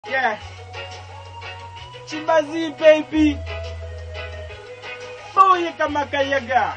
Yeah. Chibazi, baby. Boya kamakayaga.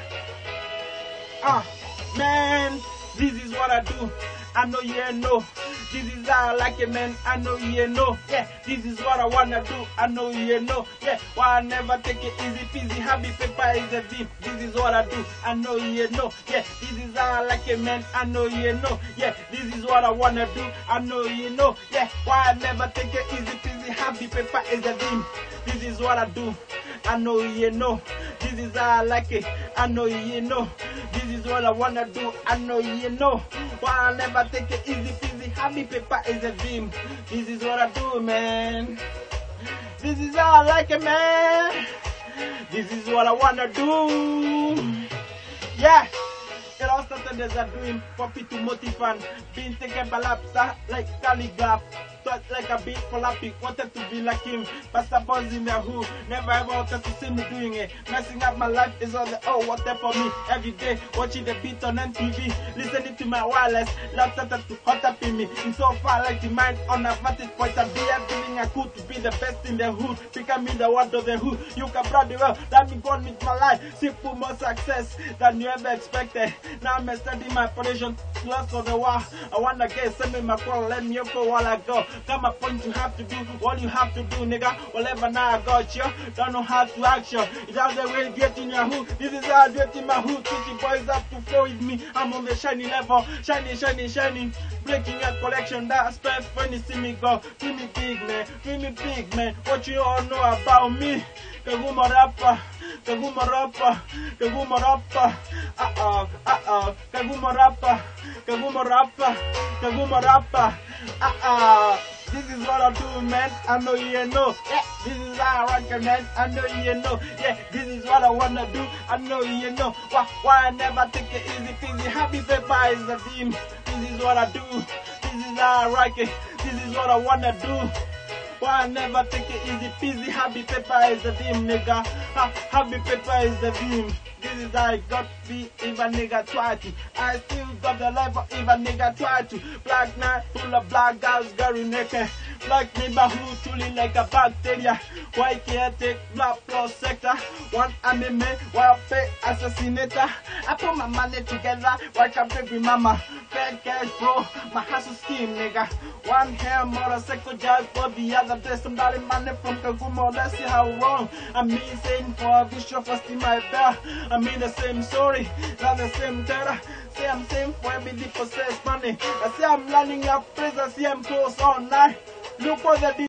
Man, this is what I do. I know you know. This is how I like it, man. I know you know. Yeah, this is what I wanna do. I know you know. Yeah, why I never take it easy peasy. Happy paper is a deep. This is what I do. I know you know. Yeah, this is how I like it, man. I know you know. Yeah, this is what I wanna do. I know you know. Yeah, why I never take it easy peasy. Happy paper is a deep. This is what I do. I know you know. This is how I like it. I know you know. This is what I wanna do. I know you know. Why I never take it easy peasy. Happy paper is a dream. This is what I do, man. This is how I like it, man. This is what I wanna do. Yeah. It all started as a dream, Poppy to Motifan, being taken by lapsa like calligraph. Thought like a beat for lapping, wanted to be like him, but suppose in the who, never ever wanted to see me doing it. Messing up my life is all the water for me. Every day, watching the beat on MTV, listening to my wireless, love started to hot up in me. I'm so far like the mind on a vantage point, I'm feeling I could to be the best in the hood, becoming the one of the hood. You can proud the world, that me gone with my life, simple more success than you ever expected. Now I'm studying my operation, lost for the war. I wanna get send me my call, let me go while I go. Come a point you have to do, all you have to do, nigga. Whatever now I got you, don't know how to act you. It's how the way get in your hood. This is how I do it in my hood. City boys have to flow with me. I'm on the shiny level, shining, shining, shining. Breaking your collection, that's perfect when you see me go. Feel me big, man. Feel me big, man. What you all know about me? Kaguma rapper, Kaguma rapper, Kaguma rapper. Kaguma rapper, Kaguma rapper, Kaguma rapper. This is what I do, man. I know you know. Yeah, this is how I rock it, man. I know you know. Yeah, this is what I wanna do. I know you know. Why I never take it easy peasy. Happy paper is the theme. This is what I do. This is how I rock it. This is what I wanna do. Why I never take it easy peasy. Happy paper is the theme, nigga. Happy paper is the theme. This is how I got be if a nigga try to. I still got the life of if a nigga try to. Black night full of black guys going naked. Black neighborhood truly like a bacteria. White can't take black plus sector. One anime, while pay assassinator. I put my money together like a baby mama. Fair cash bro, my hustle scheme nigga. One hair motorcycle just for the other day. Somebody money from Kagumo, let's see how wrong. I mean saying for a visual first in my bell. I mean the same story, not the same terror. Say I'm same for every possessed money. I say I'm learning your praise, I see I'm close all night. Look what they did.